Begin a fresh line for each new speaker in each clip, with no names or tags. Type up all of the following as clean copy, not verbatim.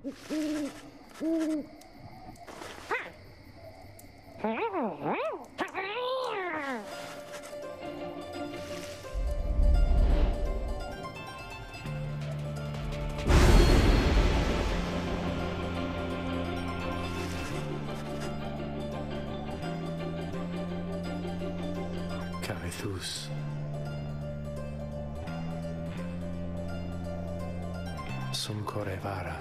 Carithus. Sum corevara.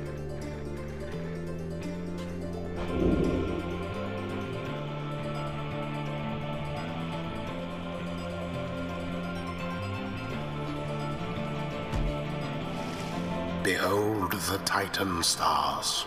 Behold the Titan stars.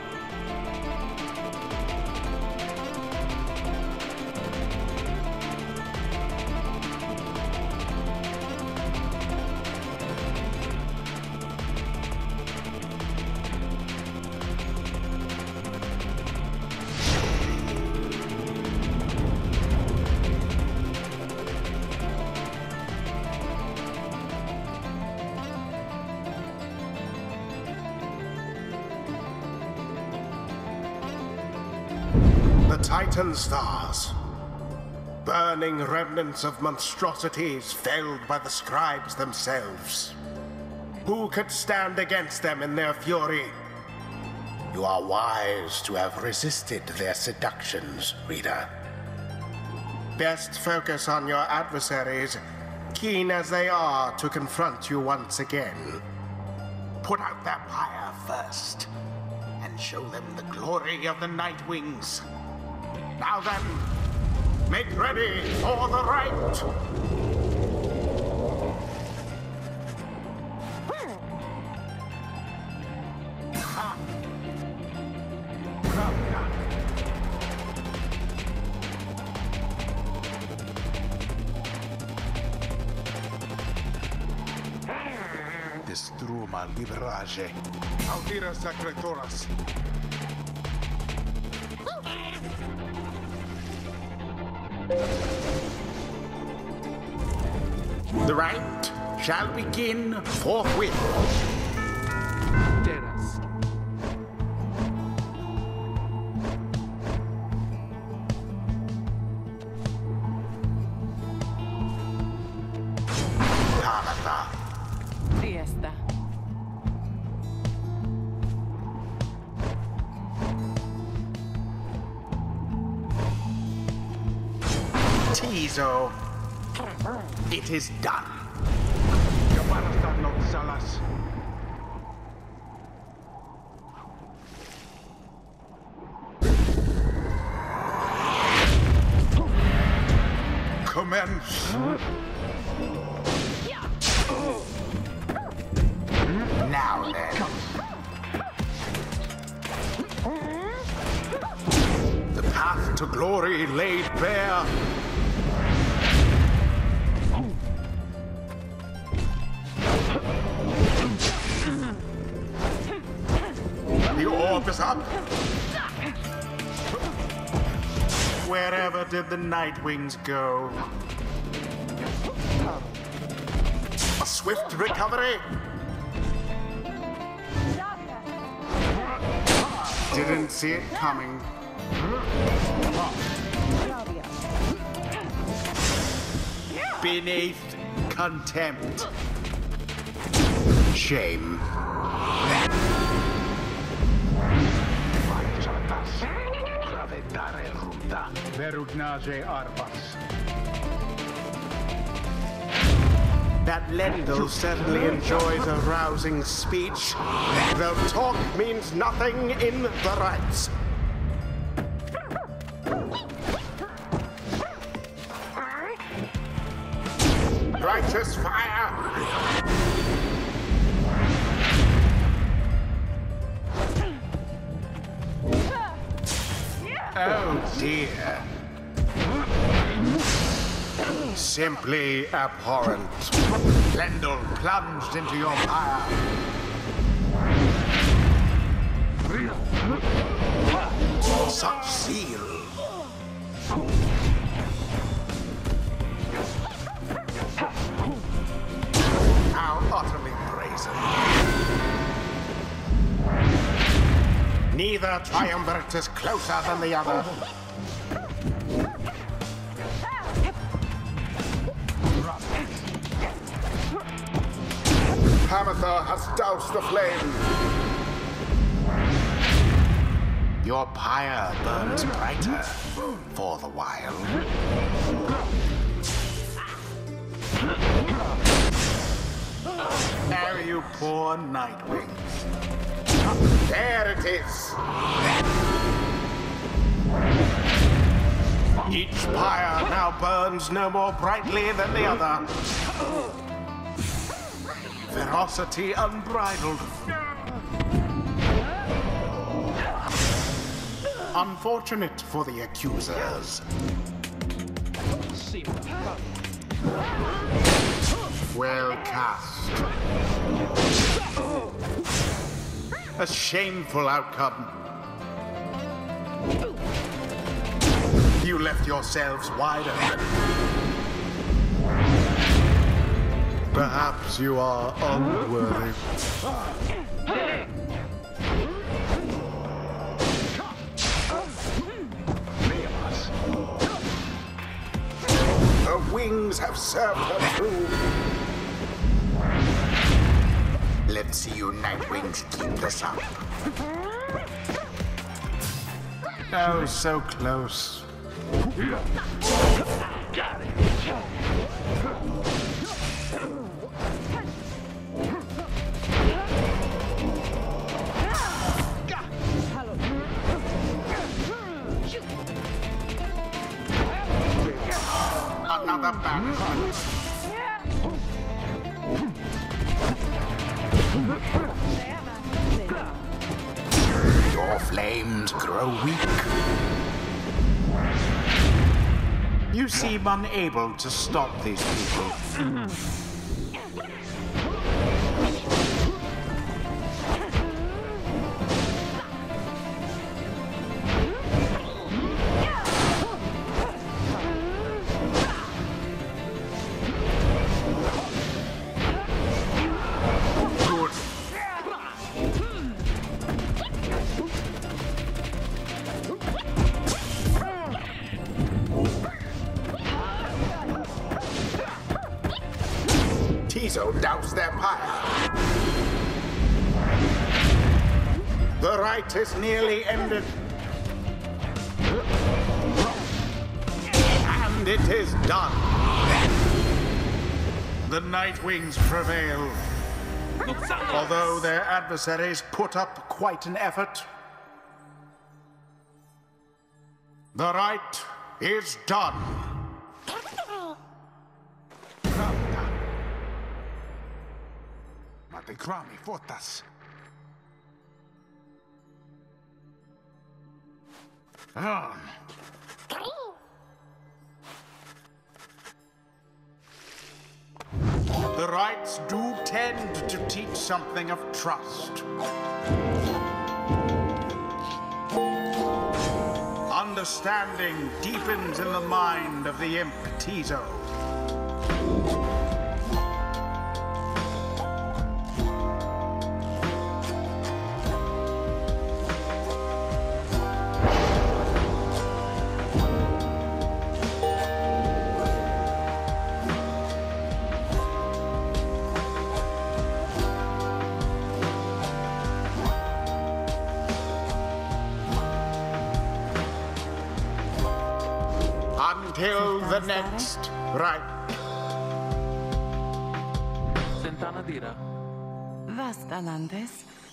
The Titan stars. Burning remnants of monstrosities felled by the scribes themselves. Who could stand against them in their fury? You are wise to have resisted their seductions, reader. Best focus on your adversaries, keen as they are to confront you once again. Put out their pyre first, and show them the glory of the Nightwings. Now then, make ready for the rite! Destruma librage. Audira secretoras. The rite shall begin forthwith.
Teras.
Taratha.
Fiesta.
Tizo. It is done. Commence. Now then. The path to glory laid bare. The orb is up. Wherever did the Nightwings go? A swift recovery. Didn't see it coming. Beneath contempt. Shame.
Verugnage Arpas.
That Lendl certainly enjoys a rousing speech, though talk means nothing in the rites. Righteous fire! Oh dear. Simply abhorrent. Lendl plunged into your pyre. Such zeal. How utterly brazen. Neither triumvirate is closer than the other. Hamatha has doused the flame. Your pyre burns brighter for the while.
There you poor Nightwings.
There it is. Each pyre now burns no more brightly than the other. Ferocity unbridled. Unfortunate for the accusers. Well cast. A shameful outcome. You left yourselves wide open. Perhaps you are unworthy. Her wings have served her true. Let's see you Nightwings keep this up. Oh, so close.
Got it.
Another back. Your flames grow weak. You seem unable to stop these people. Tiso doused their pyre. The rite is nearly ended. And it is done. The Nightwings prevail. Although their adversaries put up quite an effort. The rite is done.
Matikrami fotas.
The rites do tend to teach something of trust. Understanding deepens in the mind of the imp Tiso. Until the next rite.
Sentana Dira.
Vastalandes.